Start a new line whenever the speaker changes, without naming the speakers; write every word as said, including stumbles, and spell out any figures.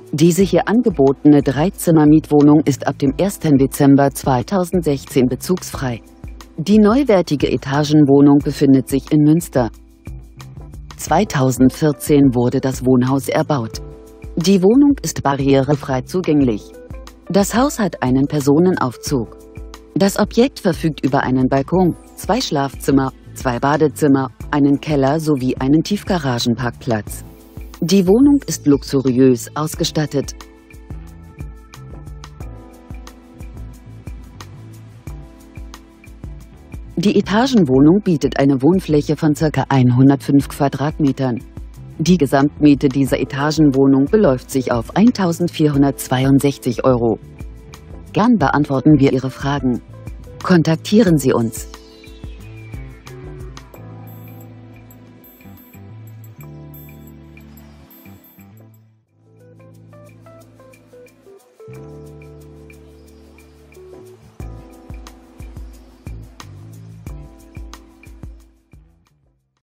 Diese hier angebotene Dreizimmer-Mietwohnung ist ab dem ersten Dezember zweitausendsechzehn bezugsfrei. Die neuwertige Etagenwohnung befindet sich in Münster. zweitausendvierzehn wurde das Wohnhaus erbaut. Die Wohnung ist barrierefrei zugänglich. Das Haus hat einen Personenaufzug. Das Objekt verfügt über einen Balkon, zwei Schlafzimmer, zwei Badezimmer, einen Keller sowie einen Tiefgaragenparkplatz. Die Wohnung ist luxuriös ausgestattet. Die Etagenwohnung bietet eine Wohnfläche von ca. hundertfünf Quadratmetern. Die Gesamtmiete dieser Etagenwohnung beläuft sich auf eintausendvierhundertzweiundsechzig Euro. Gern beantworten wir Ihre Fragen. Kontaktieren Sie uns.